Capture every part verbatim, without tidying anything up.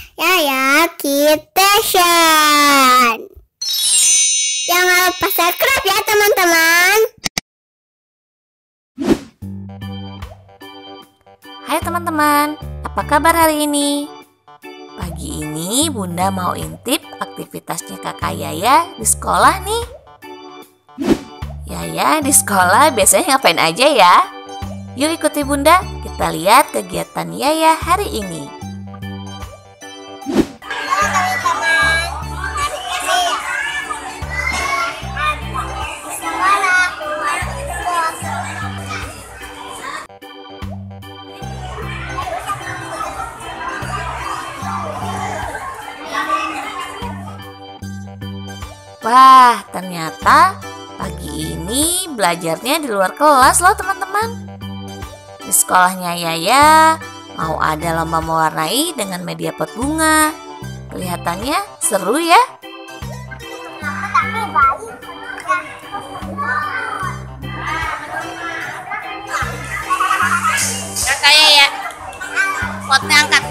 Yaya Kitchen. Jangan lupa subscribe ya teman-teman. Hai teman-teman, apa kabar hari ini? Pagi ini Bunda mau intip aktivitasnya kakak Yaya di sekolah nih. Yaya di sekolah biasanya ngapain aja ya? Yuk ikuti Bunda, kita lihat kegiatan Yaya hari ini. Wah, ternyata pagi ini belajarnya di luar kelas loh teman-teman. Di sekolahnya Yaya mau ada lomba mewarnai dengan media pot bunga. Kelihatannya seru ya. Kakak Yaya, potnya angkat.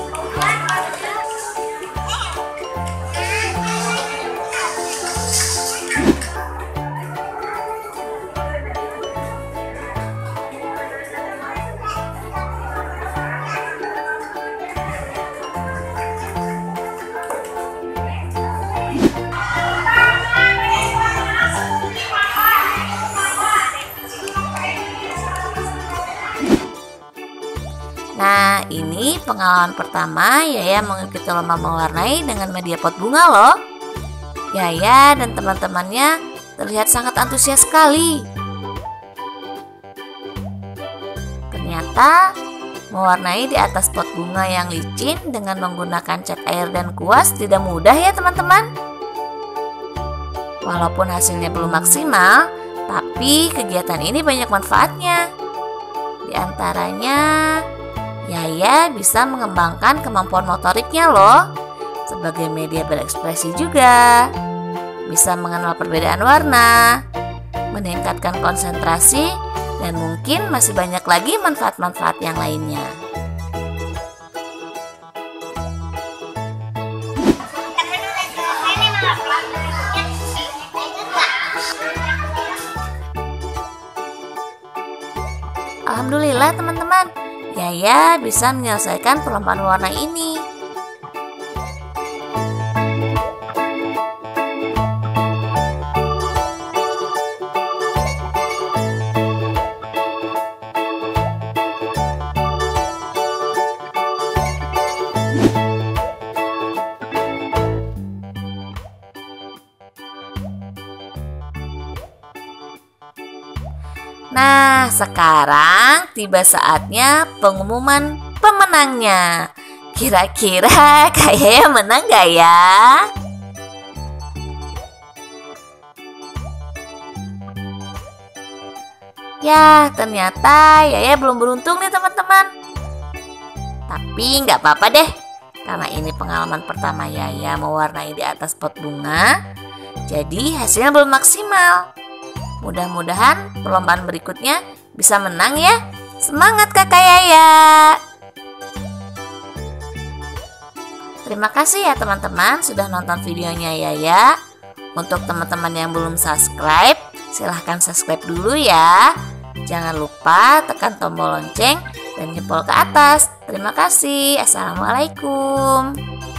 Nah, ini pengalaman pertama Yaya mengikuti lomba mewarnai dengan media pot bunga loh. Yaya dan teman-temannya terlihat sangat antusias sekali. Ternyata mewarnai di atas pot bunga yang licin dengan menggunakan cat air dan kuas tidak mudah ya teman-teman. Walaupun hasilnya belum maksimal, tapi kegiatan ini banyak manfaatnya. Di antaranya, Yaya bisa mengembangkan kemampuan motoriknya loh. Sebagai media berekspresi juga. Bisa mengenal perbedaan warna, meningkatkan konsentrasi, dan mungkin masih banyak lagi manfaat-manfaat yang lainnya. Alhamdulillah teman-teman, Yaya bisa menyelesaikan perlombaan warna ini. Nah, sekarang tiba saatnya pengumuman pemenangnya. Kira-kira kayaknya menang gak ya? Ya, ternyata Yaya belum beruntung nih teman-teman. Tapi nggak apa-apa deh, karena ini pengalaman pertama Yaya mewarnai di atas pot bunga. Jadi hasilnya belum maksimal. Mudah-mudahan perlombaan berikutnya bisa menang ya. Semangat kakak Yaya. Terima kasih ya teman-teman sudah nonton videonya Yaya. Untuk teman-teman yang belum subscribe, silahkan subscribe dulu ya. Jangan lupa tekan tombol lonceng dan jempol ke atas. Terima kasih. Assalamualaikum.